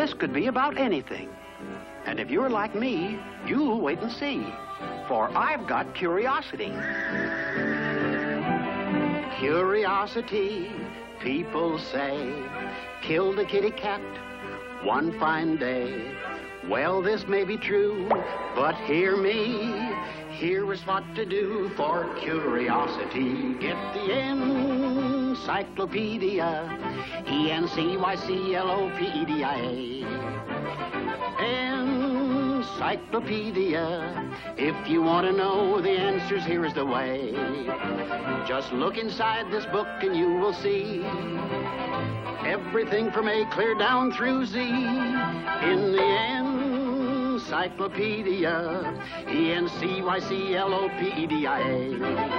This could be about anything. And if you're like me, you'll wait and see. For I've got curiosity. Curiosity, people say, killed a kitty cat one fine day. Well, this may be true, but hear me. Here is what to do for curiosity. Get the Encyclopedia, Encyclopedia. Encyclopedia. If you want to know the answers, here is the way. Just look inside this book and you will see everything from A clear down through Z in the Encyclopedia, Encyclopedia.